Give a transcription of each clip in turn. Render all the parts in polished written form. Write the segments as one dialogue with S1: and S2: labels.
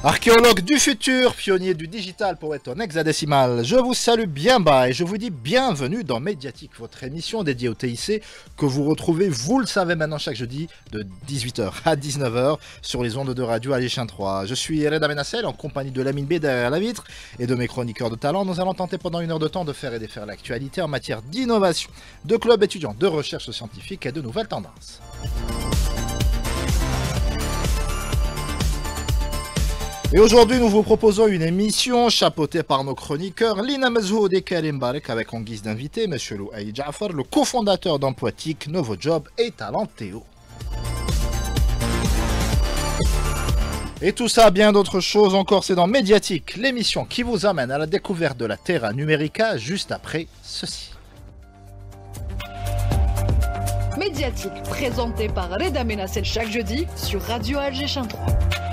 S1: Archéologue du futur, pionnier du digital pour être en hexadécimal, je vous salue bien bas et je vous dis bienvenue dans Médiatique, votre émission dédiée au TIC que vous retrouvez, vous le savez maintenant, chaque jeudi de 18h à 19h sur les ondes de radio Alichin 3. Je suis Reda Benassel en compagnie de Lamine B derrière la vitre et de mes chroniqueurs de talent. Nous allons tenter pendant une heure de temps de faire et défaire l'actualité en matière d'innovation, de clubs étudiants, de recherche scientifique et de nouvelles tendances. Et aujourd'hui, nous vous proposons une émission chapeautée par nos chroniqueurs Lina Mezhoud et Karim Barek avec en guise d'invité M. Louaï Jafar, le cofondateur d'Emploitique, Novojob et Talentéo. Et tout ça, bien d'autres choses encore, c'est dans Médiatique, l'émission qui vous amène à la découverte de la Terra Numérica juste après ceci.
S2: Médiatique, présenté par Reda Benassel chaque jeudi sur Radio Alichin 3.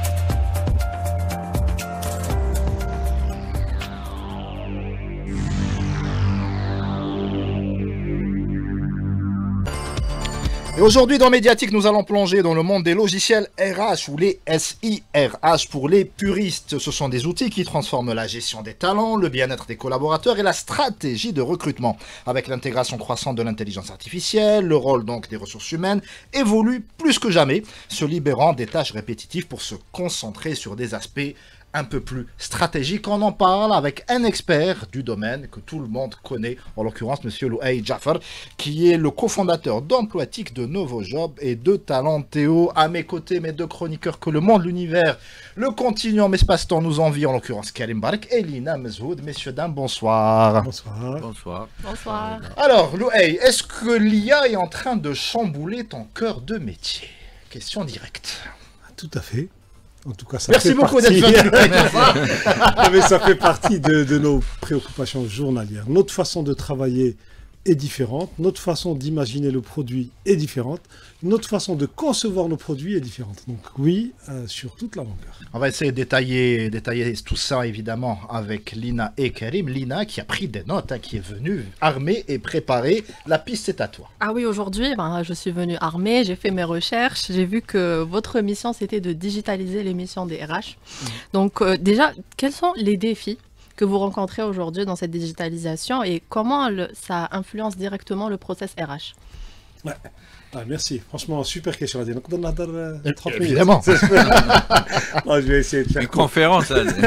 S1: Et aujourd'hui dans Médiatique, nous allons plonger dans le monde des logiciels RH ou les SIRH pour les puristes. Ce sont des outils qui transforment la gestion des talents, le bien-être des collaborateurs et la stratégie de recrutement. Avec l'intégration croissante de l'intelligence artificielle, le rôle donc des ressources humaines évolue plus que jamais, se libérant des tâches répétitives pour se concentrer sur des aspects un peu plus stratégique. On en parle avec un expert du domaine que tout le monde connaît, en l'occurrence M. Louaï Jafar, qui est le cofondateur d'Emploitique, de Novojob et de Talentéo. À mes côtés, mes deux chroniqueurs que le monde, l'univers, le continuum espace-temps nous envie, en l'occurrence Karim Barek et Lina Mezhoud. Messieurs, dames, bonsoir.
S3: Bonsoir.
S4: Bonsoir.
S2: Bonsoir.
S1: Alors, Louaï, est-ce que l'IA est en train de chambouler ton cœur de métier? Question directe.
S3: Tout à fait. En tout cas, ça
S1: Merci
S3: fait
S1: beaucoup
S3: partie...
S1: d'être venu.
S3: Mais ça fait partie de nos préoccupations journalières. Notre façon de travailler est différente, notre façon d'imaginer le produit est différente, notre façon de concevoir nos produits est différente. Donc oui, sur toute la longueur.
S1: On va essayer de détailler tout ça évidemment avec Lina et Karim. Lina qui a pris des notes, hein, qui est venue armée et préparée. La piste est à toi.
S5: Ah oui, aujourd'hui, je suis venue armée, j'ai fait mes recherches, j'ai vu que votre mission c'était de digitaliser les missions des RH. Donc déjà, quels sont les défis que vous rencontrez aujourd'hui dans cette digitalisation et comment ça influence directement le process RH?
S3: Ouais. Ah, merci, franchement, super question à dire. Donc, on a 30 minutes.
S1: Évidemment.
S3: Non, je vais essayer de faire
S4: une conférence.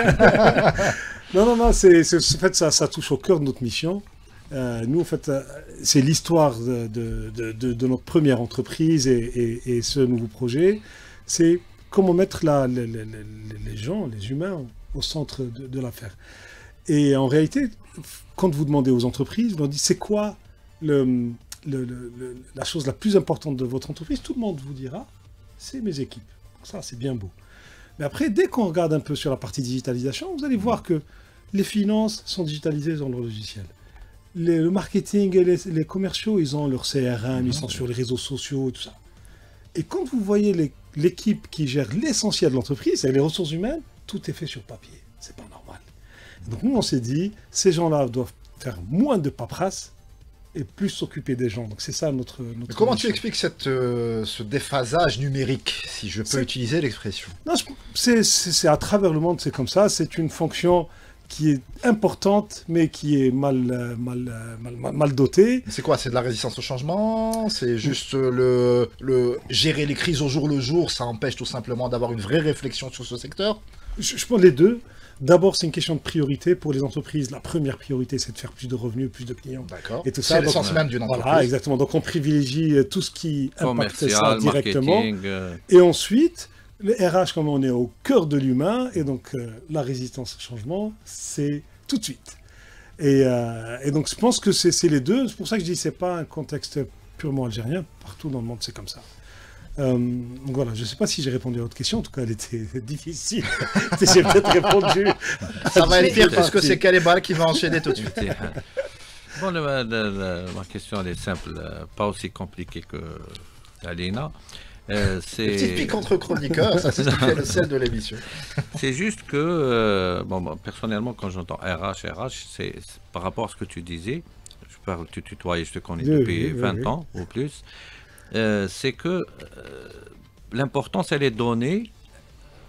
S3: Non, en fait, ça touche au cœur de notre mission. Nous, en fait, c'est l'histoire de notre première entreprise et ce nouveau projet. C'est comment mettre les gens, les humains, au centre de l'affaire. Et en réalité, quand vous demandez aux entreprises, vous leur dites c'est quoi la chose la plus importante de votre entreprise, tout le monde vous dira c'est mes équipes. Ça, c'est bien beau. Mais après, dès qu'on regarde un peu sur la partie digitalisation, vous allez voir que les finances sont digitalisées dans le logiciel. Le marketing et les commerciaux, ils ont leur CRM, ils sont sur les réseaux sociaux et tout ça. Et quand vous voyez l'équipe qui gère l'essentiel de l'entreprise, c'est les ressources humaines, tout est fait sur papier. C'est pas normal. Donc nous, on s'est dit, ces gens-là doivent faire moins de paperasse et plus s'occuper des gens. Donc c'est ça notre
S1: Comment
S3: mission.
S1: tu expliques ce déphasage numérique, si je peux utiliser l'expression?
S3: Non, c'est à travers le monde, c'est comme ça. C'est une fonction qui est importante, mais qui est mal dotée.
S1: C'est quoi? C'est de la résistance au changement? C'est juste le gérer les crises au jour le jour, ça empêche tout simplement d'avoir une vraie réflexion sur ce secteur?
S3: Je prends les deux. D'abord, c'est une question de priorité pour les entreprises. La première priorité, c'est de faire plus de revenus, plus de clients.
S1: D'accord.
S3: Et tout ça.
S1: C'est l'essence même d'une entreprise.
S3: Voilà, exactement. Donc, on privilie tout ce qui impacte ça
S4: Commercial,
S3: directement.
S4: marketing.
S3: Et ensuite, le RH, comme on est au cœur de l'humain, et donc la résistance au changement, c'est tout de suite. Et donc, je pense que c'est les deux. C'est pour ça que je dis que ce n'est pas un contexte purement algérien. Partout dans le monde, c'est comme ça. Donc voilà, je ne sais pas si j'ai répondu à votre question, en tout cas elle était difficile. J'ai peut-être répondu.
S1: Ça va être pire parce que c'est Kalebal qui va enchaîner tout de suite.
S4: Bon, ma question elle est simple, pas aussi compliquée que Alina.
S1: Petite pique entre chroniqueurs, ça c'est ce qui fait le sel de l'émission.
S4: C'est juste que, personnellement, quand j'entends RH, c'est par rapport à ce que tu disais, je parle, tu tutoies, je te connais depuis 20 ans ou plus. C'est que l'importance, elle est donnée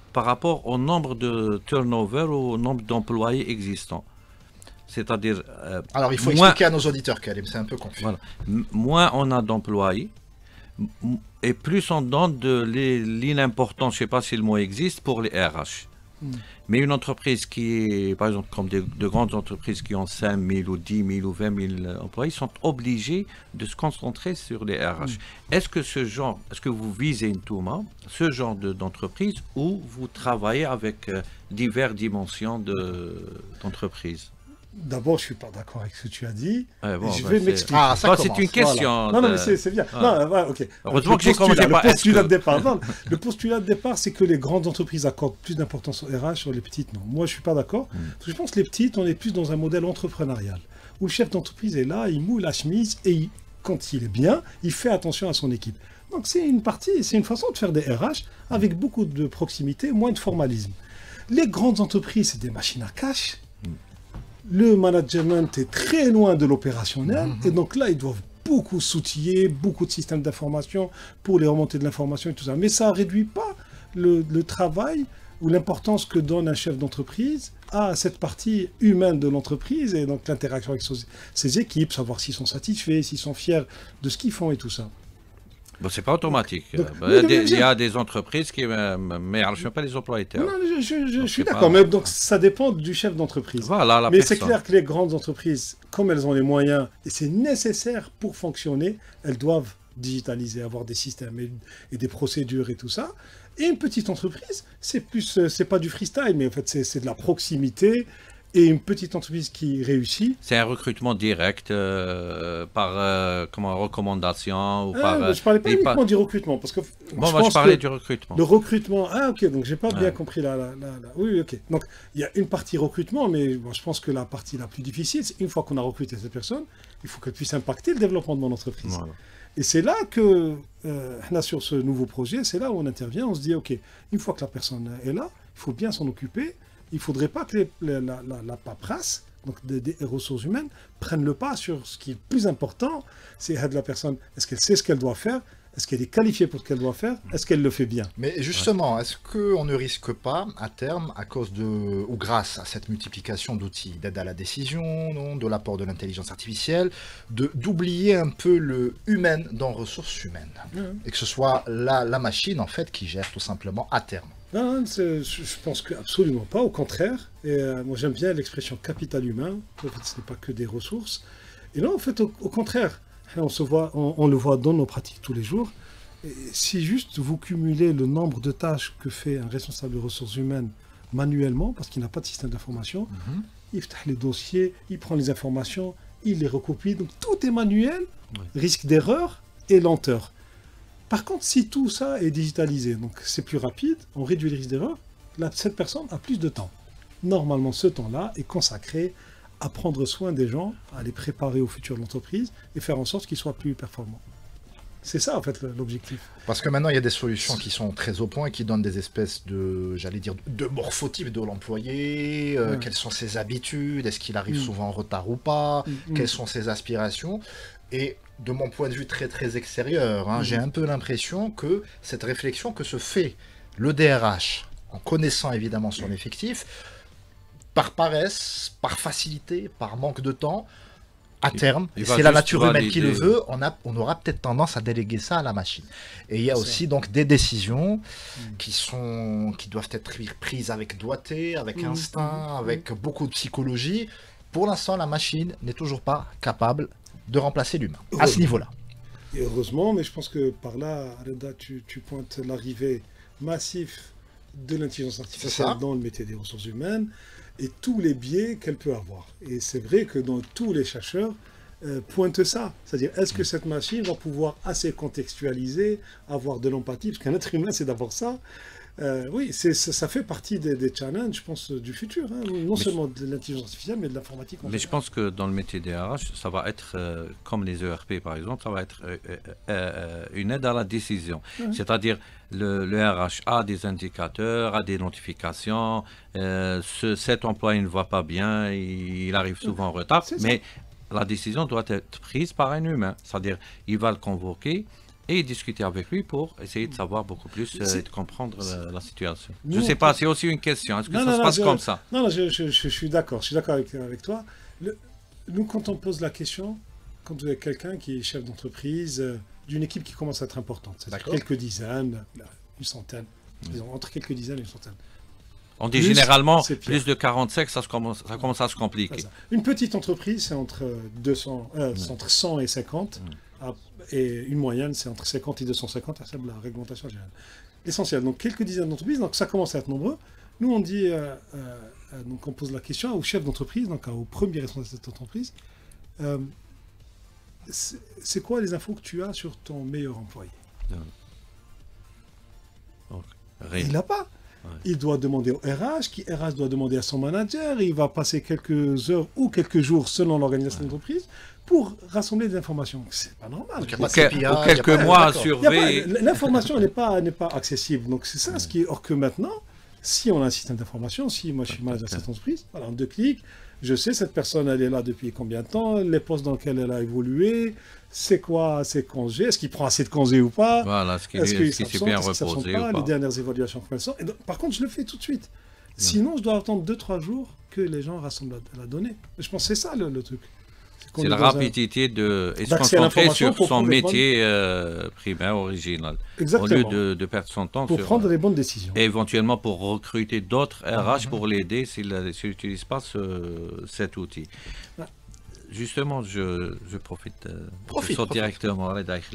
S4: par rapport au nombre de turnover, au nombre d'employés existants. C'est-à-dire...
S1: Alors, il faut expliquer à nos auditeurs, Karim, c'est un peu confus.
S4: Voilà. Moins on a d'employés, et plus on donne de l'inimportance, je ne sais pas si le mot existe, pour les RH. Mais une entreprise qui est, par exemple, comme de grandes entreprises qui ont 5 000 ou 10 000 ou 20 000 employés, sont obligés de se concentrer sur les RH. Est-ce que vous visez ce genre d'entreprise où vous travaillez avec diverses dimensions d'entreprise?
S3: D'abord, je ne suis pas d'accord avec ce que tu as dit.
S4: Je
S3: vais m'expliquer.
S4: C'est une question.
S3: Voilà. Non, mais c'est bien. Non, ok.
S4: Heureusement que j'ai commencé par
S3: le postulat de départ. Non, le postulat de départ, c'est que les grandes entreprises accordent plus d'importance aux RH sur les petites. Non, moi, je ne suis pas d'accord. Parce que je pense que les petites, on est plus dans un modèle entrepreneurial où le chef d'entreprise est là, il moule la chemise et quand il est bien, il fait attention à son équipe. Donc, c'est une façon de faire des RH avec beaucoup de proximité, moins de formalisme. Les grandes entreprises, c'est des machines à cash. Le management est très loin de l'opérationnel, et donc là, ils doivent beaucoup s'outiller, beaucoup de systèmes d'information pour les remonter de l'information et tout ça. Mais ça ne réduit pas le travail ou l'importance que donne un chef d'entreprise à cette partie humaine de l'entreprise, et donc l'interaction avec ses équipes, savoir s'ils sont satisfaits, s'ils sont fiers de ce qu'ils font et tout ça.
S4: Bon, c'est pas automatique. Il y a des entreprises qui mais je ne sais pas les employés.
S3: Non, je suis d'accord, mais donc ça dépend du chef d'entreprise.
S4: Voilà,
S3: mais c'est clair que les grandes entreprises, comme elles ont les moyens, et c'est nécessaire pour fonctionner, elles doivent digitaliser, avoir des systèmes et des procédures et tout ça. Et une petite entreprise, c'est pas du freestyle, mais en fait c'est de la proximité. Et une petite entreprise qui réussit.
S4: C'est un recrutement direct par recommandation ou par.
S3: Je ne parlais pas uniquement du recrutement. Parce que
S4: moi je parlais du recrutement.
S3: Le recrutement. Ah, ok, donc j'ai pas bien compris là. Oui, ok. Donc il y a une partie recrutement, mais je pense que la partie la plus difficile, c'est une fois qu'on a recruté cette personne, il faut qu'elle puisse impacter le développement de mon entreprise. Voilà. Et c'est là que, sur ce nouveau projet, c'est là où on intervient. On se dit, ok, une fois que la personne est là, il faut bien s'en occuper. Il ne faudrait pas que la paperasse, donc des ressources humaines, prennent le pas sur ce qui est le plus important, c'est de la personne. Est-ce qu'elle sait ce qu'elle doit faire? Est-ce qu'elle est qualifiée pour ce qu'elle doit faire? Est-ce qu'elle le fait bien?
S1: Mais justement, est-ce qu'on ne risque pas, à terme, à cause ou grâce à cette multiplication d'outils d'aide à la décision, de l'apport de l'intelligence artificielle, d'oublier un peu le humain dans ressources humaines, et que ce soit la machine, en fait, qui gère tout simplement à terme?
S3: Non, je pense qu'absolument pas, au contraire. Et moi j'aime bien l'expression capital humain, en fait ce n'est pas que des ressources. Et non, en fait au contraire, on le voit dans nos pratiques tous les jours. Et si juste vous cumulez le nombre de tâches que fait un responsable de ressources humaines manuellement, parce qu'il n'a pas de système d'information, il fait les dossiers, il prend les informations, il les recopie, donc tout est manuel, risque d'erreur et lenteur. Par contre, si tout ça est digitalisé, donc c'est plus rapide, on réduit le risque d'erreur, cette personne a plus de temps. Normalement, ce temps-là est consacré à prendre soin des gens, à les préparer au futur de l'entreprise et faire en sorte qu'ils soient plus performants. C'est ça, en fait, l'objectif.
S1: Parce que maintenant, il y a des solutions qui sont très au point et qui donnent des espèces de morphotypes de l'employé, quelles sont ses habitudes, est-ce qu'il arrive souvent en retard ou pas, quelles sont ses aspirations. Et de mon point de vue très très extérieur, j'ai un peu l'impression que cette réflexion que se fait le DRH, en connaissant évidemment son effectif, par paresse, par facilité, par manque de temps, à terme, et c'est la nature humaine qui le veut, on aura peut-être tendance à déléguer ça à la machine. Et il y a aussi donc des décisions qui doivent être prises avec doigté, avec instinct, avec beaucoup de psychologie. Pour l'instant, la machine n'est toujours pas capable de remplacer l'humain, à ce niveau-là.
S3: Et heureusement, mais je pense que par là, Reda, tu pointes l'arrivée massive de l'intelligence artificielle dans le métier des ressources humaines et tous les biais qu'elle peut avoir. Et c'est vrai que dans tous les chercheurs pointent ça. C'est-à-dire, est-ce que cette machine va pouvoir assez contextualiser, avoir de l'empathie? Parce qu'un être humain, c'est d'abord ça. Oui, ça fait partie des challenges, je pense, du futur. Non seulement de l'intelligence artificielle, mais de l'informatique.
S4: Mais je pense que dans le métier des RH, ça va être, comme les ERP par exemple, ça va être une aide à la décision. C'est-à-dire, le RH a des indicateurs, a des notifications, cet employé ne va pas bien, il arrive souvent en retard, mais la décision doit être prise par un humain. C'est-à-dire, il va le convoquer, et discuter avec lui pour essayer de savoir beaucoup plus et de comprendre la situation.
S3: Nous,
S4: Je ne sais pas, c'est aussi une question. Est-ce que ça se passe comme ça?
S3: Non, je suis d'accord. Je suis d'accord avec toi. Nous, quand on pose la question, quand vous avez quelqu'un qui est chef d'entreprise d'une équipe qui commence à être importante, c'est-à-dire quelques dizaines, une centaine, disons, entre quelques dizaines et une centaine.
S4: On dit généralement plus de 45, ça commence à se compliquer.
S3: Une petite entreprise, c'est entre 100 et 50. Et une moyenne, c'est entre 50 et 250, à la réglementation générale. Essentiel. Donc, quelques dizaines d'entreprises, donc ça commence à être nombreux. Nous, on dit, donc on pose la question au chef d'entreprise, donc au premier responsable de cette entreprise, c'est quoi les infos que tu as sur ton meilleur employé? Il n'a pas. Ouais. Il doit demander au RH, qui RH doit demander à son manager, il va passer quelques heures ou quelques jours selon l'organisation d'entreprise pour rassembler des informations. C'est pas normal.
S4: Ou quelques mois à surveiller.
S3: L'information n'est pas accessible. Donc c'est ça ce qui est. Or que maintenant, si on a un système d'information, si moi je suis manager de cette entreprise, voilà, en 2 clics, je sais cette personne elle est là depuis combien de temps, les postes dans lesquels elle a évolué, c'est quoi ses congés, est-ce qu'il prend assez de congés ou pas,
S4: voilà, est-ce qu'il s'est bien reposé ou pas,
S3: les dernières évaluations qu'elles sont. Par contre, je le fais tout de suite. Sinon, je dois attendre 2-3 jours que les gens rassemblent la donnée. Je pense que c'est ça le truc.
S4: C'est la rapidité de se concentrer sur son métier primaire, original.
S3: Exactement.
S4: Au lieu de perdre son temps
S3: pour prendre les bonnes décisions.
S4: Et éventuellement pour recruter d'autres RH pour l'aider s'il n'utilise pas cet outil. Justement, je profite directement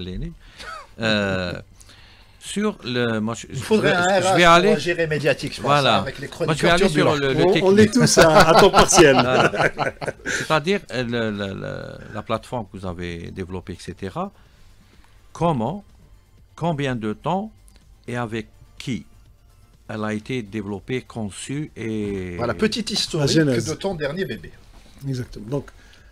S4: sur le. Moi,
S1: il faudrait un RH pour aller gérer médiatique, je pense,
S4: voilà.
S1: Avec les chroniques.
S4: Moi, je vais aller sur le technique.
S3: On est tous à temps partiel.
S4: Voilà. C'est-à-dire la plateforme que vous avez développée, etc. Combien de temps et avec qui elle a été développée, conçue et...
S1: Voilà, petite historique de ton dernier bébé.
S3: Exactement. Donc,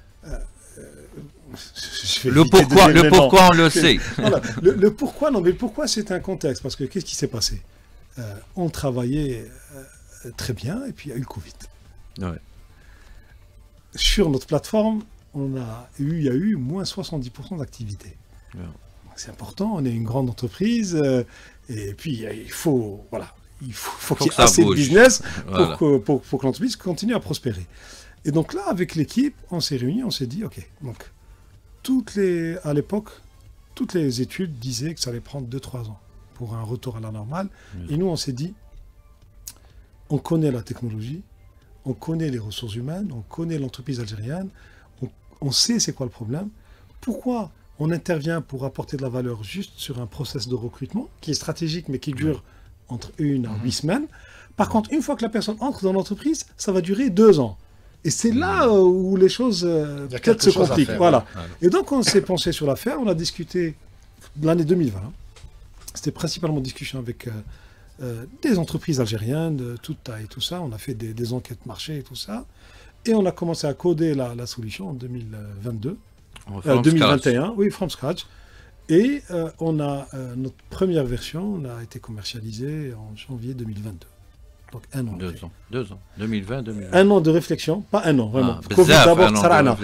S4: le pourquoi on le sait.
S3: Voilà. Le pourquoi, non, mais le pourquoi c'est un contexte. Parce que qu'est-ce qui s'est passé? On travaillait très bien et puis il y a eu le Covid.
S4: Ouais.
S3: Sur notre plateforme, il y a eu moins 70% d'activité. Ouais. C'est important, on est une grande entreprise et puis il faut qu'il y ait assez de business pour que l'entreprise continue à prospérer. Et donc là, avec l'équipe, on s'est réunis, on s'est dit, ok, donc à l'époque, toutes les études disaient que ça allait prendre 2-3 ans pour un retour à la normale. Et nous, on s'est dit, on connaît la technologie, on connaît les ressources humaines, on connaît l'entreprise algérienne, on sait c'est quoi le problème. Pourquoi on intervient pour apporter de la valeur juste sur un process de recrutement qui est stratégique mais qui dure entre 1 à 8 semaines. Par contre, une fois que la personne entre dans l'entreprise, ça va durer 2 ans. Et c'est là où les choses peut-être se compliquent. Voilà. Et donc, on s'est penché sur l'affaire, on a discuté l'année 2020. C'était principalement discussion avec des entreprises algériennes de toute taille et tout ça. On a fait des enquêtes marché et tout ça. Et on a commencé à coder la solution en 2022. 2021, oui, from scratch. Et on a notre première version a été commercialisée en janvier 2022. Donc 1 an.
S4: 2 ans. 2020, 2020.
S3: 1 an de réflexion, pas 1 an, vraiment.
S4: Covid d'abord,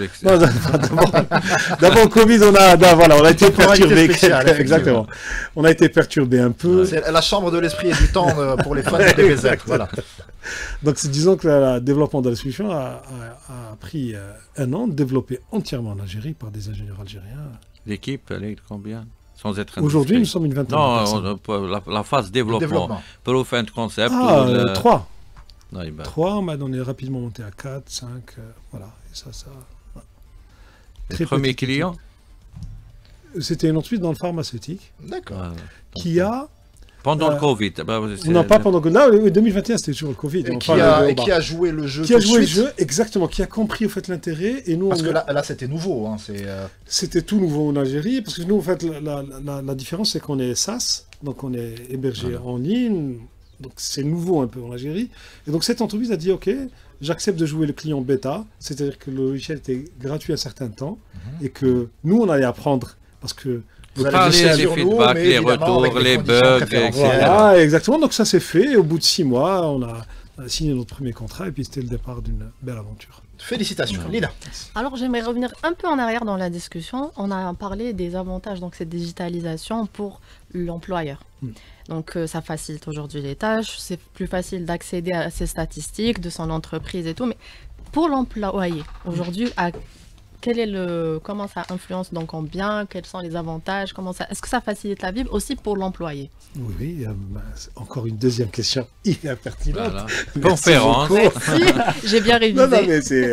S3: d'abord Covid, on a été perturbé. Exactement. On a été perturbé un peu.
S1: C'est la chambre de l'esprit et du temps pour les fans de DBZ. Voilà.
S3: Donc disons que le développement de la solution a pris 1 an, développé entièrement en Algérie par des ingénieurs algériens.
S4: L'équipe, elle est de combien?
S3: Aujourd'hui, nous sommes une vingtaine de
S4: personnes. Non, la phase développement. Proof and concept.
S3: 3.
S4: Non,
S3: 3, mais on est rapidement monté à 4, 5, voilà. Et ça.
S4: Les premiers clients?
S3: C'était une entreprise dans le pharmaceutique.
S1: D'accord.
S3: Qui a...
S4: Pendant le Covid.
S3: Non, pas pendant le Covid. Là, 2021, c'était toujours le Covid.
S1: Et qui a joué le jeu.
S3: Qui a joué le jeu, exactement. Qui a compris au fait l'intérêt. Et nous,
S1: parce que là c'était nouveau. Hein,
S3: c'était tout nouveau en Algérie. Parce que nous, en fait, la différence, c'est qu'on est SaaS. Donc, on est hébergé en ligne. Donc, c'est nouveau un peu en Algérie. Et donc, cette entreprise a dit, OK, j'accepte de jouer le client bêta. C'est-à-dire que le logiciel était gratuit un certain temps. Et que nous, on allait apprendre. Parce que...
S4: Vous parlez les feedbacks, les retours, les bugs, etc.
S3: Voilà, exactement. Donc ça s'est fait. Et au bout de 6 mois, on a On a signé notre premier contrat et puis c'était le départ d'une belle aventure.
S1: Félicitations, Lila.
S5: Alors j'aimerais revenir un peu en arrière dans la discussion. On a parlé des avantages, donc cette digitalisation pour l'employeur. Donc ça facilite aujourd'hui les tâches, c'est plus facile d'accéder à ces statistiques de son entreprise et tout. Mais pour l'employé, aujourd'hui, comment ça influence donc en bien, quels sont les avantages, est-ce que ça facilite la vie aussi pour l'employé?
S3: Oui, encore une deuxième question hyper pertinente.
S4: Voilà.
S3: Merci
S4: Conférence.
S3: beaucoup.
S5: Merci, j'ai bien révisé.
S3: Non, mais c'est...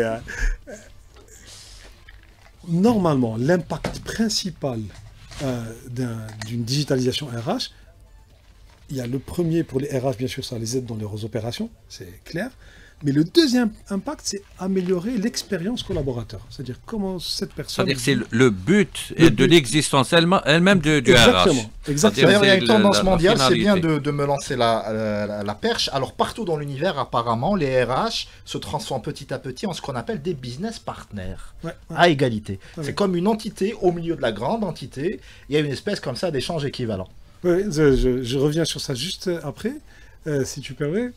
S3: Normalement, l'impact principal d'une digitalisation RH, il y a le premier pour les RH, bien sûr, ça les aide dans leurs opérations, c'est clair. Mais le deuxième impact, c'est améliorer l'expérience collaborateur. C'est-à-dire comment cette personne...
S4: C'est-à-dire que c'est le but de l'existence elle-même du RH.
S3: Exactement.
S1: D'ailleurs, il y a une tendance
S4: la
S1: mondiale, c'est bien
S4: finalité.
S1: de me lancer la perche. Alors, partout dans l'univers, apparemment, les RH se transforment petit à petit en ce qu'on appelle des business partners, à égalité.
S3: Ouais.
S1: C'est comme une entité au milieu de la grande entité. Il y a une espèce comme ça d'échange équivalent.
S3: Oui, je reviens sur ça juste après, si tu permets.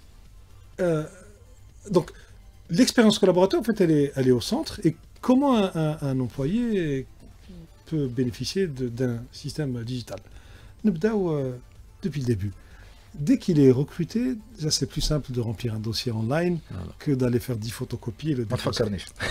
S3: Donc, l'expérience collaborateur, en fait, elle est au centre. Et comment un employé peut bénéficier d'un système digital? Depuis le début. Dès qu'il est recruté, déjà c'est plus simple de remplir un dossier online que d'aller faire 10 photocopies et le déposer.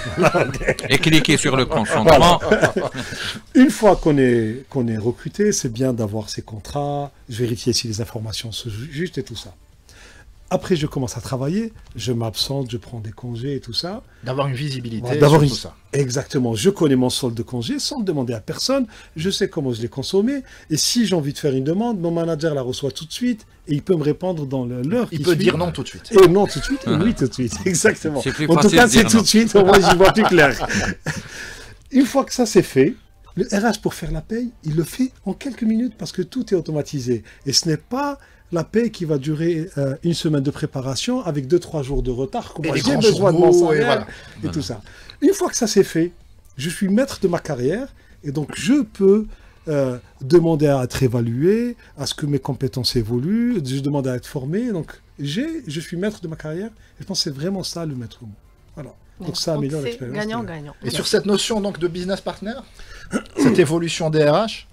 S4: Et cliquer sur le consentement.
S3: Une fois qu'on est recruté, c'est bien d'avoir ses contrats, vérifier si les informations sont justes et tout ça. Après, je commence à travailler, je m'absente, je prends des congés et tout ça.
S1: D'avoir une visibilité
S3: D'avoir
S1: sur tout ça.
S3: Exactement. Je connais mon solde de congé sans demander à personne. Je sais comment je l'ai consommé. Et si j'ai envie de faire une demande, mon manager la reçoit tout de suite et il peut me répondre dans l'heure.
S1: Il peut dire non tout de suite.
S3: Et non tout de suite, et oui tout de suite. Exactement.
S4: C'est plus
S3: En tout
S4: facile
S3: cas,
S4: de
S3: c'est
S4: dire
S3: tout
S4: non.
S3: de suite. Au moins, j'y vois plus clair. Une fois que ça c'est fait, le RH pour faire la paye, il le fait en quelques minutes parce que tout est automatisé. Et ce n'est pas la paye qui va durer une semaine de préparation avec 2-3 jours de retard.
S1: Et les
S3: j'ai
S1: grands
S3: besoin de mon
S1: journaux, et
S3: salaire et tout ça. Une fois que ça c'est fait, je suis maître de ma carrière et donc je peux demander à être évalué, à ce que mes compétences évoluent, je demande à être formé. Donc je suis maître de ma carrière et je pense que c'est vraiment ça le maître mot. Voilà. Donc ça améliore
S5: c'est
S3: l'expérience.
S5: gagnant-gagnant.
S1: Et sur cette notion donc de business partner, cette évolution des RH,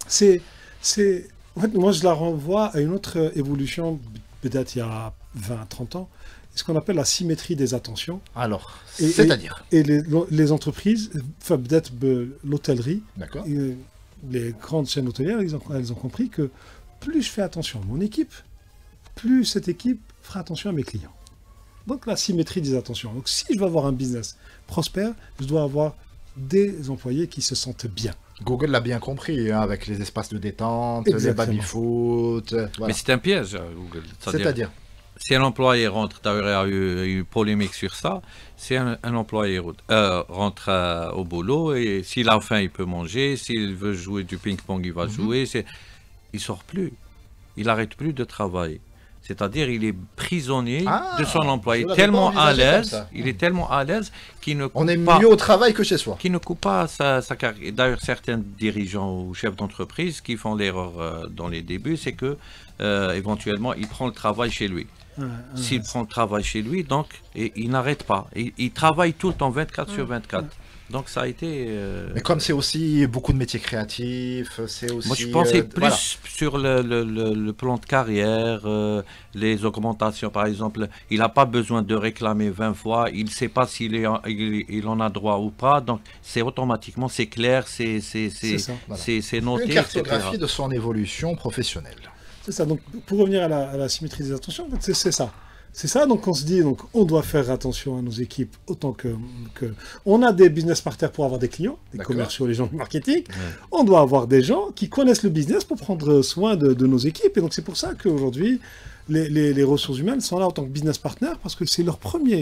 S3: En fait, moi, je la renvoie à une autre évolution, peut-être il y a 20-30 ans, ce qu'on appelle la symétrie des attentions.
S1: alors,
S3: Et-
S1: c'est-à-dire,
S3: Et les entreprises, enfin peut-être l'hôtellerie,
S1: d'accord,
S3: les grandes chaînes hôtelières, elles ont compris que plus je fais attention à mon équipe, plus cette équipe fera attention à mes clients. Donc la symétrie des attentions. Donc si je veux avoir un business prospère, je dois avoir des employés qui se sentent bien.
S1: Google l'a bien compris, hein, avec les espaces de détente,
S3: Exactement.
S1: les baby-foot,
S4: Mais
S1: voilà.
S4: c'est un piège, Google.
S1: C'est-à-dire,
S4: Si un employé rentre, d'ailleurs, il y a eu une polémique sur ça, si un employé rentre au boulot et s'il a faim, il peut manger, s'il veut jouer du ping-pong, il va jouer, il sort plus, il n'arrête plus de travailler. C'est-à-dire, il est prisonnier de son employé,
S1: je l'avais
S4: tellement
S1: pas
S4: à
S1: envisagé comme
S4: l'aise,
S1: ça.
S4: il est tellement à l'aise qu'il ne
S1: on est
S4: coupe pas.
S1: mieux au travail que chez soi.
S4: Qui ne coupe pas sa carrière. D'ailleurs, certains dirigeants ou chefs d'entreprise qui font l'erreur dans les débuts, c'est que éventuellement, il prend le travail chez lui. S'il prend le travail chez lui, donc, il n'arrête pas. Il travaille tout le temps, 24 sur 24. Donc, ça a été...
S1: Mais comme c'est aussi beaucoup de métiers créatifs, c'est aussi...
S4: Moi, je pensais plus
S1: voilà.
S4: sur le plan de carrière, les augmentations, par exemple. Il n'a pas besoin de réclamer 20 fois. Il ne sait pas il en a droit ou pas. Donc, c'est automatiquement, c'est clair, c'est
S3: ça,
S1: voilà.
S4: noté,
S1: Une
S4: etc.
S1: cartographie de son évolution professionnelle.
S3: C'est ça. Donc, pour revenir à la symétrie des attentions, en fait, c'est ça. C'est ça, donc on se dit, donc on doit faire attention à nos équipes autant que... On a des business partners pour avoir des clients, des
S1: D'accord.
S3: commerciaux, les gens du marketing. On doit avoir des gens qui connaissent le business pour prendre soin de nos équipes. Et donc c'est pour ça qu'aujourd'hui, les ressources humaines sont là en tant que business partners parce que c'est leur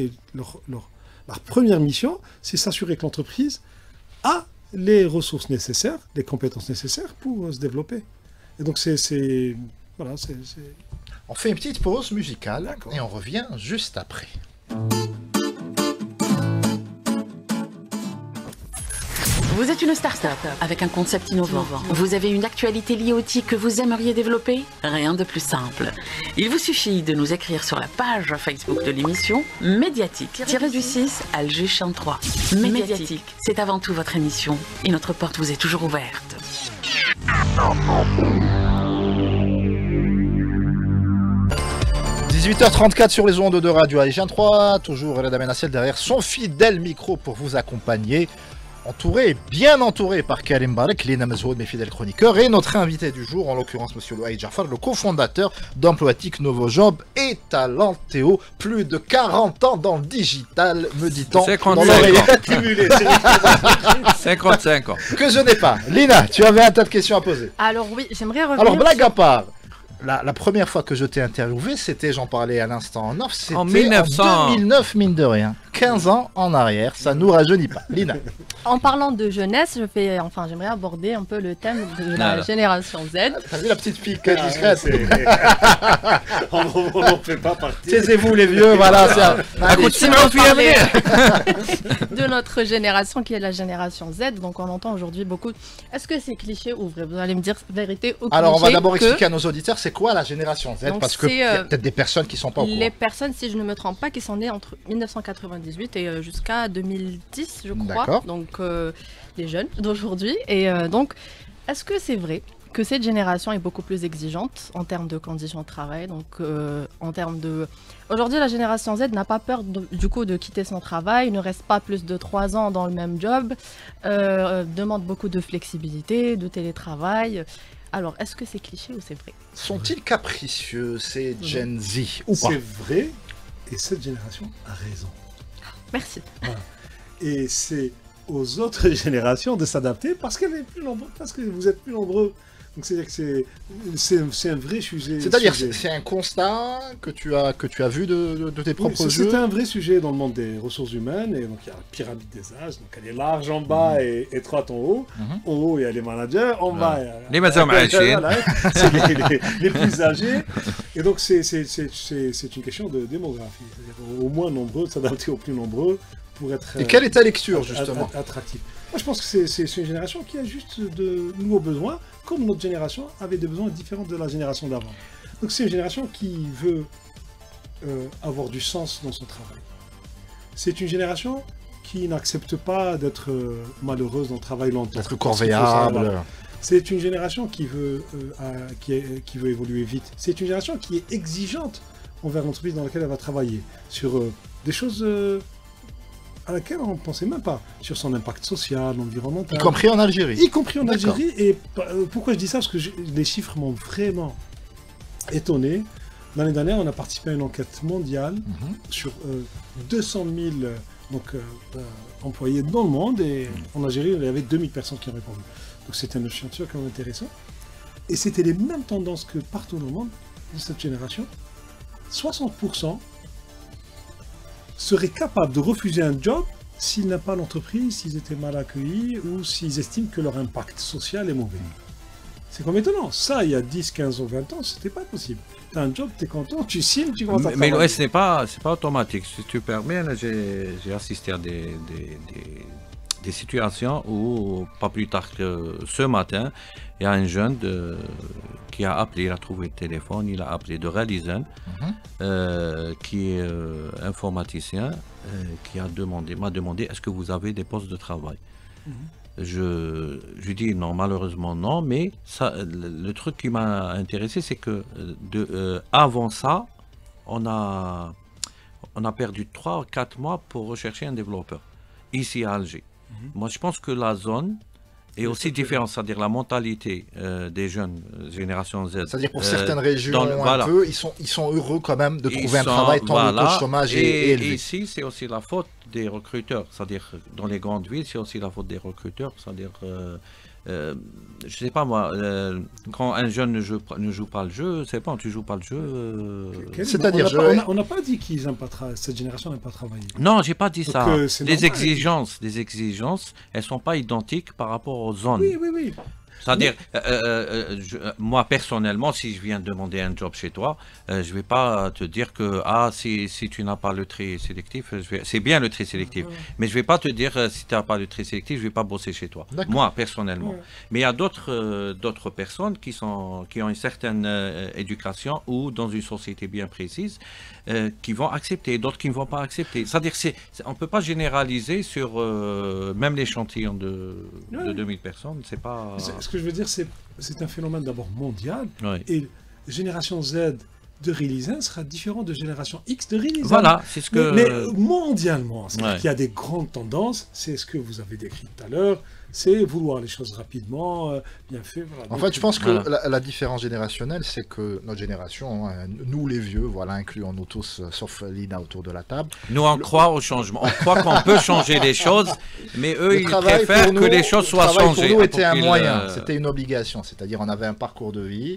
S3: première mission, c'est s'assurer que l'entreprise a les ressources nécessaires, les compétences nécessaires pour se développer. Et donc voilà, c'est...
S1: On fait une petite pause musicale
S3: D'accord.
S1: et on revient juste après.
S6: Vous êtes une start-up avec un concept innovant. Vous avez une actualité liée au TIC que vous aimeriez développer? Rien de plus simple. Il vous suffit de nous écrire sur la page Facebook de l'émission Médiatique-du-6 Alger Champ 3. Médiatique, c'est avant tout votre émission et notre porte vous est toujours ouverte.
S1: 18h34 sur les ondes de Radio Algérien 3, toujours Reda Menassel derrière son fidèle micro pour vous accompagner, bien entouré par Karim Barek, Lina Mazhoud, mes fidèles chroniqueurs, et notre invité du jour, en l'occurrence Monsieur Louaï Jafar, le cofondateur d'Emploatic Novojob et Talentéo, plus de 40 ans dans le digital, me dit-on, dans l'oreille accumulée.
S4: 55 ans.
S1: Que je n'ai pas. Lina, tu avais un tas de questions à poser.
S5: Alors oui, j'aimerais revenir...
S1: Alors blague à part, la première fois que je t'ai interviewé, c'était, j'en parlais à l'instant en off, c'était en 2009, mine de rien. 15 ans en arrière, ça nous rajeunit pas. Lina.
S5: En parlant de jeunesse, j'aimerais aborder un peu le thème de la génération Z.
S1: T'as vu la petite pique discrète?
S3: On n'en fait pas partie.
S1: Taisez-vous les vieux, voilà.
S5: De notre génération qui est la génération Z. Donc on entend aujourd'hui beaucoup. Est-ce que c'est cliché ou vrai? Vous allez me dire vérité ou cliché.
S1: Alors on va d'abord expliquer à nos auditeurs c'est quoi la génération Z, donc parce qu'il y a peut-être des personnes qui sont pas au courant.
S5: Les personnes, si je ne me trompe pas, qui sont nées entre 1998 et jusqu'à 2010, je crois. Donc les jeunes d'aujourd'hui. Et donc, est-ce que c'est vrai que cette génération est beaucoup plus exigeante en termes de conditions de travail? Donc en termes de... Aujourd'hui, la génération Z n'a pas peur du coup de quitter son travail, ne reste pas plus de 3 ans dans le même job, demande beaucoup de flexibilité, de télétravail. Alors, est-ce que c'est cliché ou c'est vrai?
S1: Sont-ils capricieux, ces Gen Z, ou pas?
S3: C'est vrai, et cette génération a raison.
S5: Merci.
S3: Voilà. Et c'est aux autres générations de s'adapter parce qu'elle est plus nombreuse, parce que vous êtes plus nombreux. Donc c'est-à-dire que c'est un vrai sujet.
S1: C'est-à-dire c'est un constat que tu as vu de tes propres yeux.
S3: C'est un vrai sujet dans le monde des ressources humaines, et donc il y a la pyramide des âges, donc elle est large en bas et étroite en haut. En haut il y a les managers, en bas il y a les plus âgés. Et donc c'est une question de démographie, c'est-à-dire au moins nombreux, de s'adapter aux plus nombreux pour être.
S1: Et quelle est ta lecture justement?
S3: Attractif. Moi je pense que c'est une génération qui a juste de nouveaux besoins, comme notre génération avait des besoins différents de la génération d'avant. Donc c'est une génération qui veut avoir du sens dans son travail. C'est une génération qui n'accepte pas d'être malheureuse dans le travail longtemps.
S1: D'être corvéable.
S3: C'est une génération qui veut évoluer vite. C'est une génération qui est exigeante envers l'entreprise dans laquelle elle va travailler, sur des choses à laquelle on ne pensait même pas, sur son impact social, environnemental.
S1: Y compris en Algérie.
S3: Y compris en Algérie. Et pourquoi je dis ça? Parce que les chiffres m'ont vraiment étonné. L'année dernière, on a participé à une enquête mondiale sur 200 000 employés dans le monde. Et en Algérie, il y avait 2000 personnes qui ont répondu. Donc c'était un échantillon quand même intéressant. Et c'était les mêmes tendances que partout dans le monde de cette génération. 60% seraient capables de refuser un job s'ils n'aiment pas l'entreprise, s'ils étaient mal accueillis ou s'ils estiment que leur impact social est mauvais. C'est comme étonnant. Ça, il y a 10, 15 ou 20 ans, c'était pas possible. Tu as un job, tu es content, tu signes, tu commences à travailler.
S4: Mais ce n'est pas automatique. Si tu permets, j'ai assisté à des situations où, pas plus tard que ce matin, il y a un jeune qui a appelé, il a trouvé le téléphone, il a appelé de Ralizan, qui est informaticien, qui m'a demandé est-ce que vous avez des postes de travail. Je lui dis non, malheureusement non, mais ça, le truc qui m'a intéressé, c'est que avant ça, on a perdu 3 ou 4 mois pour rechercher un développeur, ici à Alger. Moi, je pense que la zone est aussi différente, c'est-à-dire la mentalité des jeunes, génération Z.
S1: C'est-à-dire pour certaines régions, ils sont heureux quand même de trouver un travail tant le taux de chômage est élevé.
S4: Et ici, c'est aussi la faute des recruteurs, c'est-à-dire dans les grandes villes, c'est aussi la faute des recruteurs, c'est-à-dire, je sais pas moi, quand un jeune ne joue pas le jeu, c'est pas, tu joues pas le jeu.
S3: C'est-à-dire, on n'a pas dit qu'ils n'aiment pas cette génération n'aime pas travailler.
S4: Non, j'ai pas dit ça.
S3: Les
S4: exigences, elles sont pas identiques par rapport aux zones.
S3: Oui.
S4: C'est-à-dire, moi personnellement, si je viens demander un job chez toi, je ne vais pas te dire que si tu n'as pas le tri sélectif, c'est bien le tri sélectif, mais je ne vais pas te dire si tu n'as pas le tri sélectif, je ne vais pas bosser chez toi. Moi personnellement. Mais il y a d'autres personnes qui ont une certaine éducation ou dans une société bien précise qui vont accepter, d'autres qui ne vont pas accepter. C'est-à-dire on ne peut pas généraliser sur même l'échantillon de 2000 personnes. C'est pas...
S3: Ce que je veux dire, c'est un phénomène d'abord mondial.
S4: Oui.
S3: Et génération Z de Release 1 sera différent de génération X de Release 1.
S4: Voilà, c'est ce que...
S3: Mais mondialement, c'est-à-dire qu'il y a des grandes tendances, c'est ce que vous avez décrit tout à l'heure, c'est vouloir les choses rapidement, bien fait. Voilà.
S1: En fait, je pense que la différence générationnelle, c'est que notre génération, nous les vieux, voilà, incluant nous tous, sauf Lina autour de la table.
S4: Nous, on croit au changement. On croit qu'on peut changer les choses, mais eux, ils préfèrent que les choses soient changées.
S1: Pour nous, était un moyen, c'était une obligation. C'est-à-dire, on avait un parcours de vie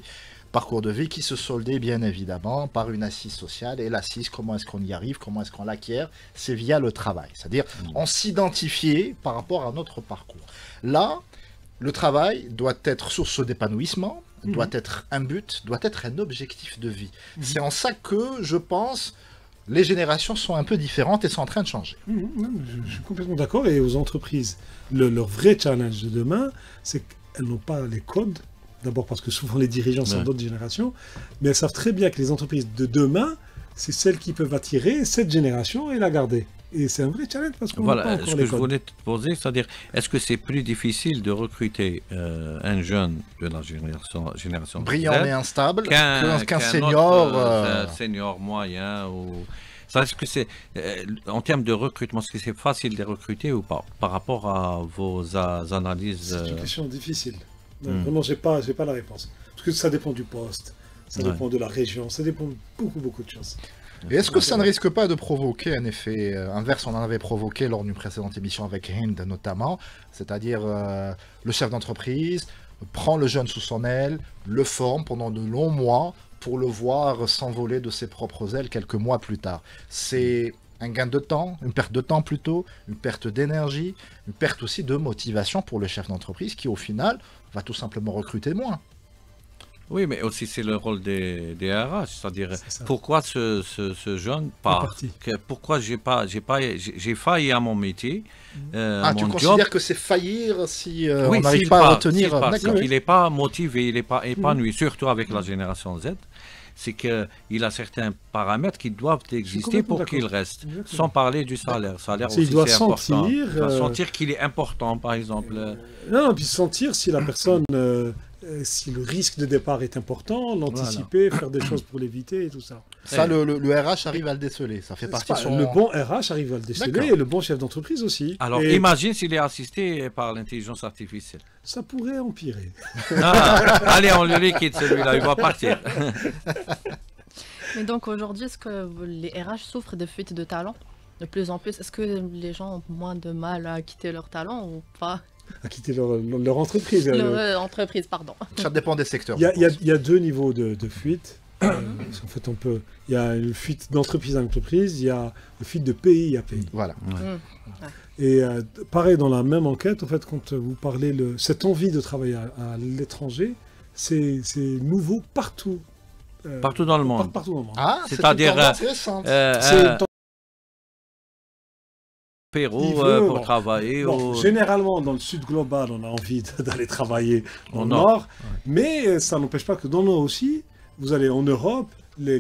S1: qui se soldait bien évidemment par une assise sociale. Et l'assise, comment est-ce qu'on y arrive, comment est-ce qu'on l'acquiert, c'est via le travail. C'est-à-dire, on s'identifiait par rapport à notre parcours. Là, le travail doit être source d'épanouissement, doit être un but, doit être un objectif de vie. C'est en ça que, je pense, les générations sont un peu différentes et sont en train de changer.
S3: Je suis complètement d'accord. Et aux entreprises, leur vrai challenge de demain, c'est qu'elles n'ont pas les codes. D'abord parce que souvent les dirigeants sont d'autres générations, mais elles savent très bien que les entreprises de demain, c'est celles qui peuvent attirer cette génération et la garder. Et c'est un vrai challenge parce qu'on n'a pas encore les codes.
S4: Ce que je voulais te poser, c'est-à-dire, est-ce que c'est plus difficile de recruter un jeune de la génération
S1: brillant mais instable qu'un senior
S4: senior moyen ou... Est-ce que c'est, en termes de recrutement, est-ce que c'est facile de les recruter ou pas par rapport à vos analyses?
S3: C'est une question difficile. Vraiment, j'ai pas la réponse. Parce que ça dépend du poste, ça dépend de la région, ça dépend de beaucoup de choses.
S1: Et est-ce que ça ne risque pas de provoquer un effet inverse? On en avait provoqué lors d'une précédente émission avec Hind notamment, c'est-à-dire le chef d'entreprise prend le jeune sous son aile, le forme pendant de longs mois pour le voir s'envoler de ses propres ailes quelques mois plus tard. C'est un gain de temps, une perte de temps plutôt, une perte d'énergie, une perte aussi de motivation pour le chef d'entreprise qui au final va tout simplement recruter moins.
S4: Oui, mais aussi c'est le rôle des RH, c'est-à-dire pourquoi ce jeune part, pourquoi j'ai failli à mon métier, à
S1: tu
S4: mon
S1: considères
S4: job.
S1: que c'est faillir si
S4: Oui,
S1: on n'arrive pas à retenir.
S4: Il n'est pas motivé, il n'est pas épanoui, surtout avec la génération Z. C'est qu'il a certains paramètres qui doivent exister pour qu'il reste, sans parler du salaire. Le salaire aussi, c'est important. Il doit sentir qu'il est important, par exemple.
S3: Non, puis sentir si la personne, si le risque de départ est important, l'anticiper, faire des choses pour l'éviter et tout ça.
S1: Ça, le RH arrive à le déceler. Ça fait partie de son...
S3: Le bon RH arrive à le déceler et le bon chef d'entreprise aussi.
S4: Alors, imagine s'il est assisté par l'intelligence artificielle.
S3: Ça pourrait empirer.
S4: Allez, on le liquide celui-là, il va partir.
S5: Mais donc aujourd'hui, est-ce que les RH souffrent de fuite de talent de plus en plus? Est-ce que les gens ont moins de mal à quitter leur talent ou pas?
S3: À quitter leur entreprise.
S5: Leur entreprise, pardon.
S1: Ça dépend des secteurs.
S3: Il y a deux niveaux de fuite. En fait, il y a une fuite d'entreprise à entreprise, il y a une fuite de pays à pays.
S1: Voilà.
S3: Et pareil, dans la même enquête, en fait, quand vous parlez cette envie de travailler à l'étranger, c'est nouveau partout.
S4: Partout dans le monde.
S3: Partout dans le monde.
S1: Ah,
S4: c'est-à-dire Pérou pour travailler.
S3: Généralement, dans le sud global, on a envie d'aller travailler au nord, mais ça n'empêche pas que dans le nord aussi, vous allez en Europe, les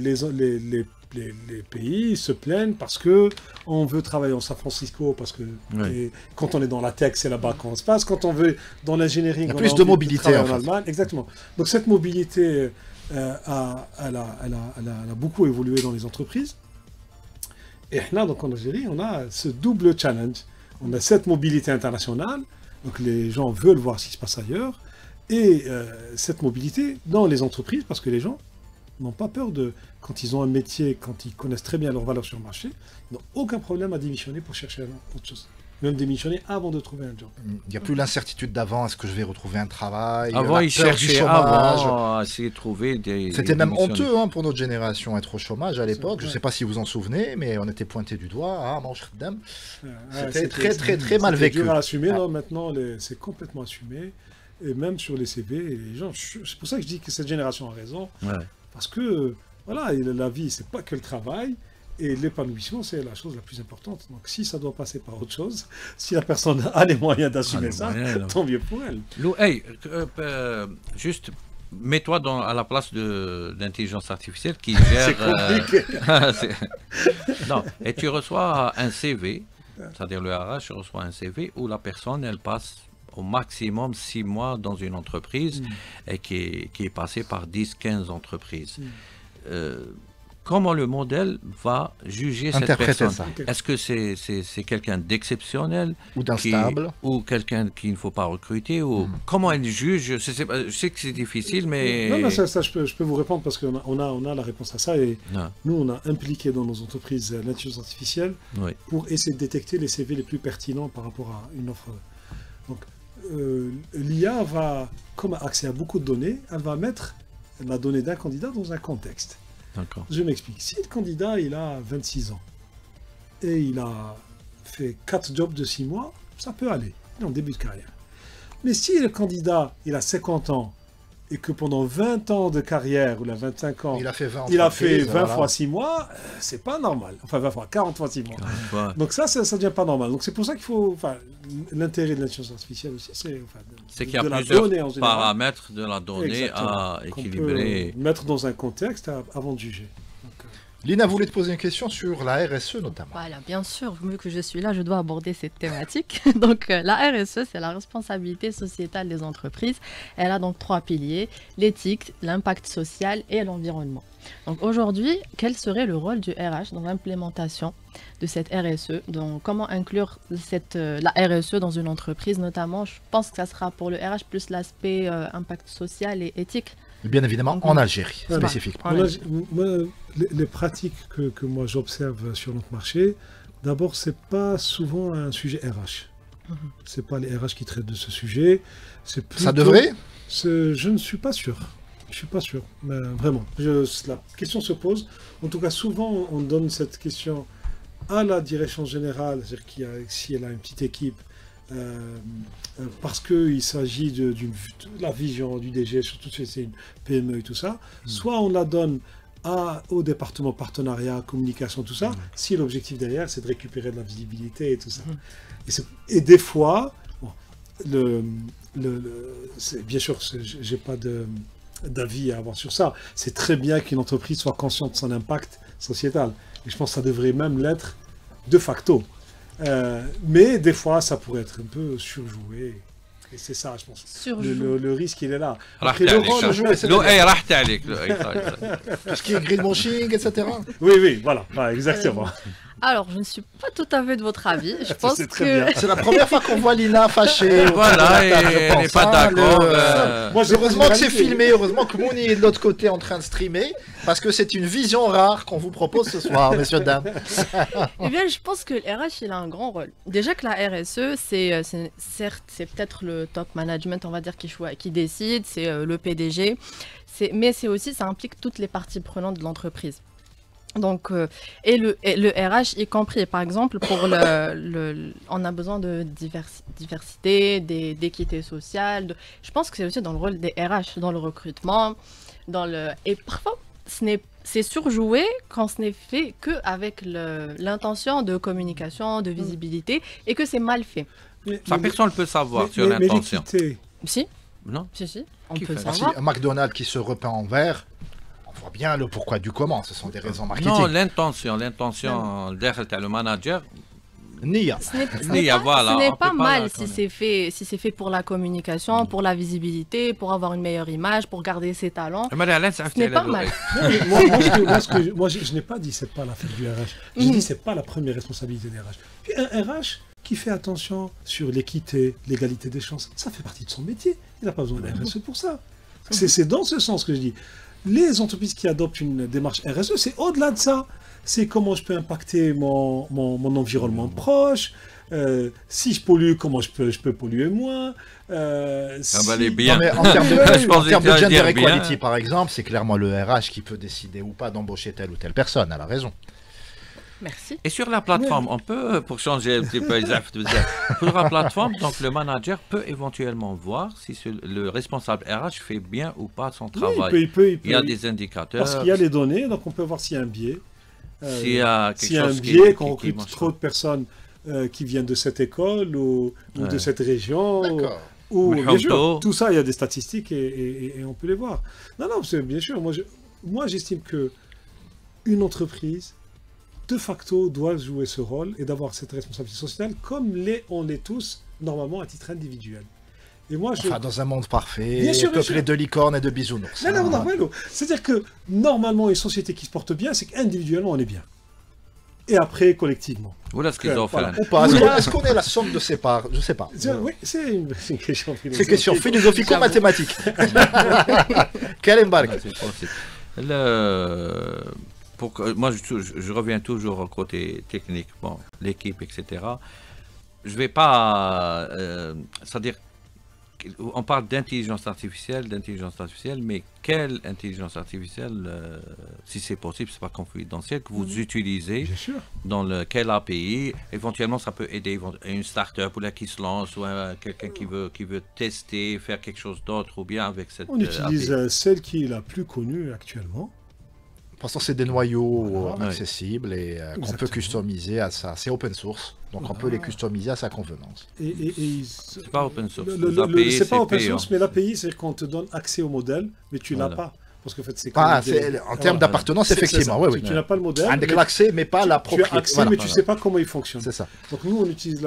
S3: pays se plaignent parce que on veut travailler en San Francisco, parce que quand on est dans la tech, c'est là-bas qu'on se passe. Quand on veut dans l'ingénierie,
S1: il y a plus de mobilité
S3: en Allemagne. Exactement. Donc cette mobilité, elle a beaucoup évolué dans les entreprises. Et là, donc en Algérie, on a ce double challenge. On a cette mobilité internationale, donc les gens veulent voir ce qui se passe ailleurs, et cette mobilité dans les entreprises, parce que les gens n'ont pas peur quand ils ont un métier, quand ils connaissent très bien leur valeur sur le marché, ils n'ont aucun problème à démissionner pour chercher autre chose. Même démissionner avant de trouver un job.
S1: Il n'y a plus l'incertitude d'avant, est-ce que je vais retrouver un travail?
S4: Avant, ils cherchaient à essayer de trouver des...
S1: C'était même honteux pour notre génération, être au chômage à l'époque. Je ne sais pas si vous en souvenez, mais on était pointé du doigt. C'était très mal vécu.
S3: C'était dur à assumer, non, maintenant c'est complètement assumé. et même sur les CV, et les gens, c'est pour ça que je dis que cette génération a raison, parce que voilà, la vie, c'est pas que le travail, et l'épanouissement, c'est la chose la plus importante. Donc si ça doit passer par autre chose, si la personne a les moyens d'assumer ça, tant mieux pour elle.
S4: Lou, hey, juste mets-toi à la place d'intelligence artificielle qui gère...
S3: C'est compliqué.
S4: Non, et tu reçois un CV, c'est-à-dire le RH reçoit un CV où la personne, elle passe au maximum 6 mois dans une entreprise et qui est passée par 10-15 entreprises. Comment le modèle va juger cette personne? Est-ce que c'est quelqu'un d'exceptionnel
S1: ou d'instable
S4: ou quelqu'un qu'il ne faut pas recruter ou comment elle juge? Je sais que c'est difficile, mais...
S3: Non, ça je peux vous répondre parce qu'on a la réponse à ça et nous, on a impliqué dans nos entreprises l'intelligence artificielle pour essayer de détecter les CV les plus pertinents par rapport à une offre. Donc, l'IA va, comme accès à beaucoup de données, elle va mettre la donnée d'un candidat dans un contexte. Je m'explique. Si le candidat il a 26 ans et il a fait 4 jobs de 6 mois, ça peut aller, en début de carrière. Mais si le candidat il a 50 ans et que pendant 20 ans de carrière, ou 25 ans, il a fait 20 fois 6 mois, c'est pas normal. Enfin 20 fois, 40 fois 6 mois. Donc ça devient pas normal. Donc c'est pour ça qu'il faut... l'intérêt de l'intelligence artificielle aussi,
S4: c'est qu'il y a plusieurs paramètres de la donnée à équilibrer.
S3: Mettre dans un contexte avant de juger.
S1: Lina voulait te poser une question sur la RSE notamment.
S5: Voilà, bien sûr, vu que je suis là, je dois aborder cette thématique. Donc la RSE, c'est la responsabilité sociétale des entreprises. Elle a donc 3 piliers, l'éthique, l'impact social et l'environnement. Donc aujourd'hui, quel serait le rôle du RH dans l'implémentation de cette RSE? Donc comment inclure la RSE dans une entreprise notamment? Je pense que ça sera pour le RH plus l'aspect impact social et éthique.
S1: Bien évidemment, en Algérie, spécifiquement.
S3: Les pratiques que moi j'observe sur notre marché, d'abord, c'est pas souvent un sujet RH. C'est pas les RH qui traitent de ce sujet. Plutôt,
S1: ça devrait?
S3: Je ne suis pas sûr. Je suis pas sûr, mais vraiment. La question se pose. En tout cas, souvent, on donne cette question à la direction générale, c'est-à-dire si elle a une petite équipe, parce qu'il s'agit de la vision du DG, surtout si c'est une PME et tout ça, soit on la donne au département partenariat, communication, tout ça, si l'objectif derrière, c'est de récupérer de la visibilité et tout ça. Et des fois, bien sûr, j'ai pas d'avis à avoir sur ça. C'est très bien qu'une entreprise soit consciente de son impact sociétal. Et je pense que ça devrait même l'être de facto. Mais des fois, ça pourrait être un peu surjoué. Et c'est ça, je pense. Le risque, il est là.
S4: Après, tout
S1: ce qui est greenwashing, etc.
S3: Oui, voilà, exactement.
S5: Alors, je ne suis pas tout à fait de votre avis. Je pense que
S1: c'est la première fois qu'on voit Lina fâchée.
S4: Voilà, elle n'est pas d'accord.
S1: Heureusement que c'est filmé, heureusement que Mouni est de l'autre côté en train de streamer, parce que c'est une vision rare qu'on vous propose ce soir, messieurs, dames.
S5: Eh bien, je pense que le RH, il a un grand rôle. Déjà que la RSE, certes, c'est peut-être le top management, on va dire, qui décide, c'est le PDG, mais c'est aussi, ça implique toutes les parties prenantes de l'entreprise. Donc, et le RH y compris, par exemple, on a besoin de diversité, d'équité sociale. Je pense que c'est aussi dans le rôle des RH, dans le recrutement, et parfois, c'est surjoué quand ce n'est fait qu'avec l'intention de communication, de visibilité, et que c'est mal fait.
S4: Personne ne peut savoir sur l'intention.
S5: Si.
S4: Non.
S5: Si, on peut le savoir.
S1: Un McDonald's qui se repeint en vert, on voit bien le pourquoi du comment, ce sont des raisons marketing.
S4: Non, l'intention derrière le manager.
S1: Nia.
S5: Ce n'est pas mal si c'est fait pour la communication, pour la visibilité, pour avoir une meilleure image, pour garder ses talents. Ce n'est pas mal.
S3: Moi, je n'ai pas dit c'est pas l'affaire du RH. J'ai dit c'est pas la première responsabilité des RH. Puis un RH qui fait attention sur l'équité, l'égalité des chances, ça fait partie de son métier. Il n'a pas besoin d'un RSE pour ça. C'est dans ce sens que je dis. Les entreprises qui adoptent une démarche RSE, c'est au-delà de ça. C'est comment je peux impacter mon environnement proche. Si je pollue, comment je peux polluer moins.
S4: Bien.
S1: En termes de gender equality, par exemple, c'est clairement le RH qui peut décider ou pas d'embaucher telle ou telle personne. Elle a raison.
S5: Merci.
S4: Et sur la plateforme, on peut, pour changer un petit peu sur la plateforme, donc le manager peut éventuellement voir si le responsable RH fait bien ou pas son travail.
S3: Oui, il peut.
S4: Il y a des indicateurs.
S3: Parce qu'il y a les données, donc on peut voir s'il y a un biais.
S4: S'il y a quelque
S3: un
S4: chose
S3: biais,
S4: qui
S3: qu'on recrute
S4: marche
S3: trop de personnes qui viennent de cette école ou de cette région.
S1: D'accord.
S3: Ou
S4: Le
S3: bien sûr,
S4: Hamdo.
S3: tout ça, il y a des statistiques et on peut les voir. Non, c'est bien sûr. Moi, j'estime que une entreprise, de facto, doit jouer ce rôle et d'avoir cette responsabilité sociale comme on l'est tous, normalement, à titre individuel. Et moi,
S1: Enfin, dans un monde parfait,
S3: Bien sûr,
S1: peuplé de licornes et de bisounours.
S3: Non. C'est-à-dire que, normalement, une société qui se porte bien, c'est qu'individuellement, on est bien. Et après, collectivement.
S4: Voilà ce qu'ils ont fait.
S3: Voilà.
S1: Ou pas. Est-ce qu'on est la somme de ses parts? Je sais pas.
S3: Oui, c'est une question philosophique.
S1: C'est une question philosophico-mathématique. Quel embarque?
S4: Moi, je reviens toujours au côté technique, bon, l'équipe, etc. Je vais pas... c'est-à-dire, on parle d'intelligence artificielle, mais quelle intelligence artificielle, si c'est possible, c'est pas confidentiel, que vous utilisez
S3: Bien sûr.
S4: dans quel API, éventuellement ça peut aider une start-up ou là qui se lance ou quelqu'un qui veut tester, faire quelque chose d'autre ou bien avec cette
S3: On utilise
S4: API.
S3: celle qui est la plus connue actuellement.
S1: Pour l'instant, c'est des noyaux
S3: Voilà.
S1: accessibles et qu'on peut
S3: Exactement.
S1: customiser à ça. C'est open source, donc on peut les customiser à sa convenance.
S4: C'est pas open source.
S3: C'est pas open
S4: payant.
S3: source, mais l'API, c'est qu'on te donne accès au modèle, mais tu l'as
S4: Voilà.
S3: pas. Parce que en fait, c'est
S1: Ah,
S3: comme
S1: en termes d'appartenance, effectivement, oui.
S3: Tu n'as pas le modèle.
S1: Avec
S3: mais
S1: l'accès, mais pas la
S3: tu as
S1: propriété.
S3: accès,
S1: Voilà.
S3: mais tu sais pas comment il fonctionne.
S1: C'est ça.
S3: Donc nous, on utilise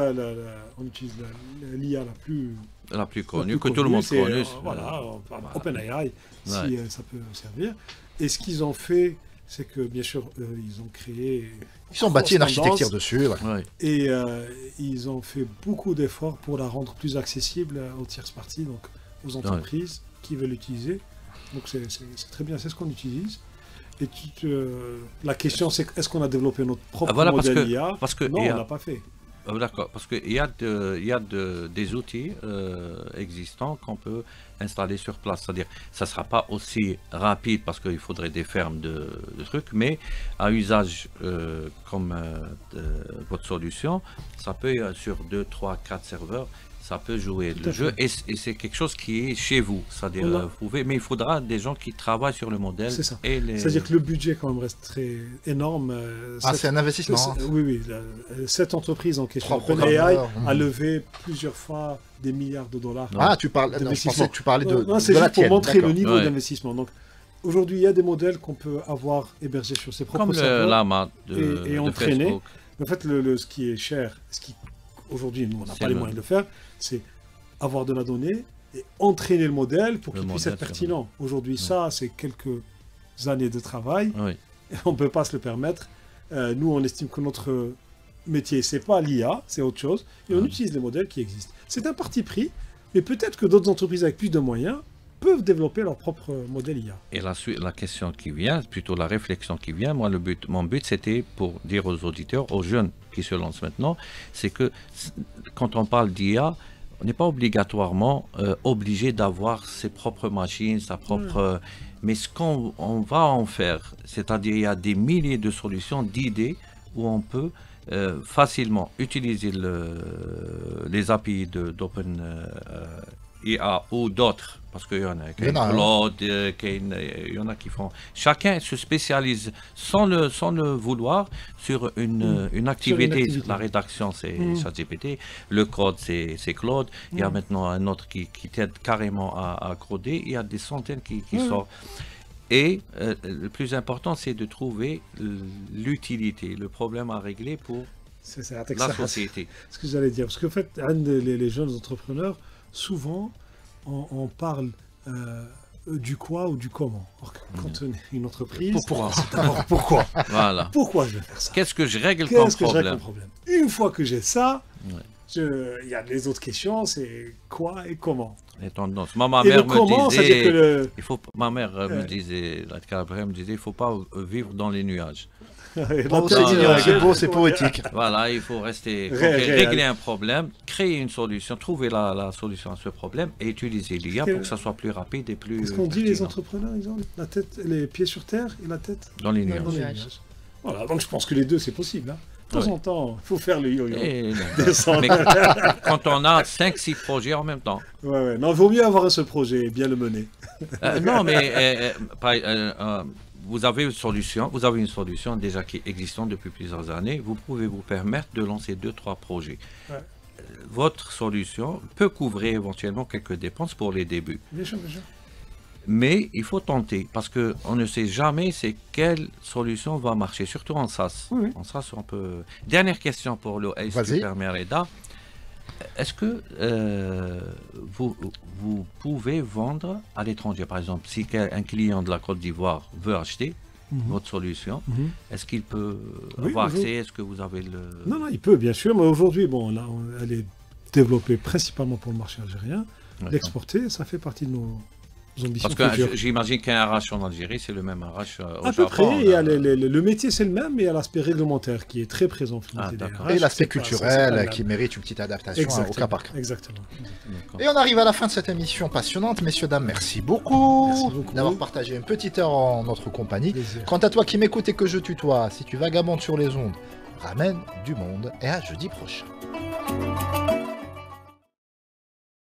S3: l'IA
S4: La plus
S3: la
S4: connue,
S3: plus
S4: que tout le monde
S3: c'est,
S4: connaît.
S3: voilà, OpenAI, si
S4: Ouais.
S3: ça peut servir. Et ce qu'ils ont fait, c'est que bien sûr, ils ont créé.
S1: Ils ont bâti une
S3: Cross
S1: architecture
S3: tendance,
S1: dessus. Ouais.
S4: Ouais.
S3: Et ils ont fait beaucoup d'efforts pour la rendre plus accessible aux tierces parties, donc aux entreprises qui veulent l'utiliser. Donc c'est très bien, c'est ce qu'on utilise. Et la question c'est est-ce qu'on a développé notre propre modèle IA?
S4: parce que
S3: Non,
S4: IA
S3: on l'a pas fait.
S4: D'accord, parce qu'il y a, des outils existants qu'on peut installer sur place. C'est-à-dire ça ne sera pas aussi rapide parce qu'il faudrait des fermes de trucs, mais à usage comme votre solution, ça peut, sur 2, 3, 4 serveurs, ça peut jouer le jeu et c'est quelque chose qui est chez vous. C'est-à-dire, vous pouvez, mais il faudra des gens qui travaillent sur le modèle.
S3: C'est ça.
S4: Et
S3: C'est-à-dire que le budget quand même reste très énorme.
S1: C'est un investissement.
S3: Oui. Cette entreprise en question,
S1: 3
S3: OpenAI,
S1: programmeurs.
S3: a levé plusieurs fois des milliards de dollars.
S1: Ah, tu parles. Non, je pensais que tu parlais
S3: Non, c'est
S1: de la
S3: juste pour
S1: tienne.
S3: montrer le
S1: D'accord.
S3: niveau
S4: Ouais.
S3: d'investissement. Donc, aujourd'hui, il y a des modèles qu'on peut avoir hébergés sur ses propres
S4: comme le
S3: serveurs.
S4: Lama
S3: et
S4: de
S3: entraîner.
S4: Facebook.
S3: En fait, ce qui est cher, aujourd'hui, nous, on n'a
S4: C'est
S3: pas les
S4: le-
S3: moyens de le faire, c'est avoir de la donnée et entraîner le modèle pour
S4: Le
S3: qu'il puisse
S4: modèle,
S3: être pertinent. Aujourd'hui, ça, c'est quelques années de travail.
S4: Oui.
S3: Et on ne peut pas se le permettre. Nous, on estime que notre métier, c'est pas l'IA, c'est autre chose. Et on utilise les modèles qui existent. C'est un parti pris, mais peut-être que d'autres entreprises avec plus de moyens peuvent développer leur propre modèle IA.
S4: Et la question qui vient, plutôt la réflexion qui vient, moi, mon but, c'était pour dire aux auditeurs, aux jeunes qui se lancent maintenant, c'est que quand on parle d'IA, on n'est pas obligatoirement obligé d'avoir ses propres machines, sa propre... mais ce qu'on va en faire, c'est-à-dire il y a des milliers de solutions, d'idées, où on peut facilement utiliser les API d'OpenIA ou d'autres, parce qu'il y en a, Claude, il y en a qui font... Chacun se spécialise sans le vouloir sur une activité. La rédaction, c'est ChatGPT. Le code, c'est Claude. Il y a maintenant un autre qui t'aide carrément à coder. Il y a des centaines qui sortent. Et le plus important, c'est de trouver l'utilité, le problème à régler pour la société.
S3: C'est ce que j'allais dire. Parce qu'en fait, les jeunes entrepreneurs, souvent, on parle du quoi ou du comment. Alors que quand on est une entreprise, pourquoi
S4: Voilà.
S3: Pourquoi je vais faire ça?
S4: Qu'est-ce que je règle comme
S3: Qu'est-ce que je règle
S4: problème?
S3: comme problème? Une fois que j'ai ça, il y a les autres questions, c'est quoi et comment.
S4: Les tendances. Moi, ma
S3: Et
S4: mère
S3: le comment, c'est-à-dire
S4: me
S3: que
S4: disait, ma mère me disait, il faut pas vivre dans les nuages.
S1: C'est beau, c'est poétique.
S4: Voilà, il faut rester, régler un problème, créer une solution, trouver la solution à ce problème et utiliser l'IA pour que ça soit plus rapide et plus.
S3: Qu'est-ce qu'on dit les entrepreneurs, ils ont la tête, les pieds sur terre et la tête
S4: dans les
S3: dans les
S4: nuages.
S3: nuages. Voilà, donc je pense que les deux, c'est possible. Hein. De temps en temps, il faut faire le yo-yo.
S4: Mais quand on a 5-6 projets en même temps.
S3: Ouais. Non, il vaut mieux avoir un seul projet et bien le mener.
S4: Non, mais vous avez une solution déjà qui est existante depuis plusieurs années. Vous pouvez vous permettre de lancer 2-3 projets. Ouais. Votre solution peut couvrir éventuellement quelques dépenses pour les débuts.
S3: Bien sûr, bien sûr.
S4: Mais il faut tenter, parce qu'on ne sait jamais c'est quelle solution va marcher, surtout en SaaS.
S3: Oui.
S4: En SaaS, on peut... Dernière question pour le Super Merida. Est-ce que vous pouvez vendre à l'étranger? Par exemple, si un client de la Côte d'Ivoire veut acheter votre solution, est-ce qu'il peut avoir accès? Est-ce que vous avez le...
S3: Non, il peut, bien sûr. Mais aujourd'hui, bon, là, elle est développée principalement pour le marché algérien. L'exporter, ça fait partie de nos...
S4: Parce que j'imagine qu'un RH en Algérie, c'est le même RH au Japon.
S3: À peu près, le métier c'est le même, mais il y a l'aspect réglementaire qui est très présent.
S1: Et l'aspect culturel qui mérite une petite adaptation au cas par cas.
S3: Exactement.
S1: Et on arrive à la fin de cette émission passionnante. Messieurs, dames, merci beaucoup d'avoir partagé une petite heure en notre compagnie.
S3: Plaisir.
S1: Quant à toi qui m'écoutes et que je tutoie, si tu vagabondes sur les ondes, ramène du monde et à jeudi prochain.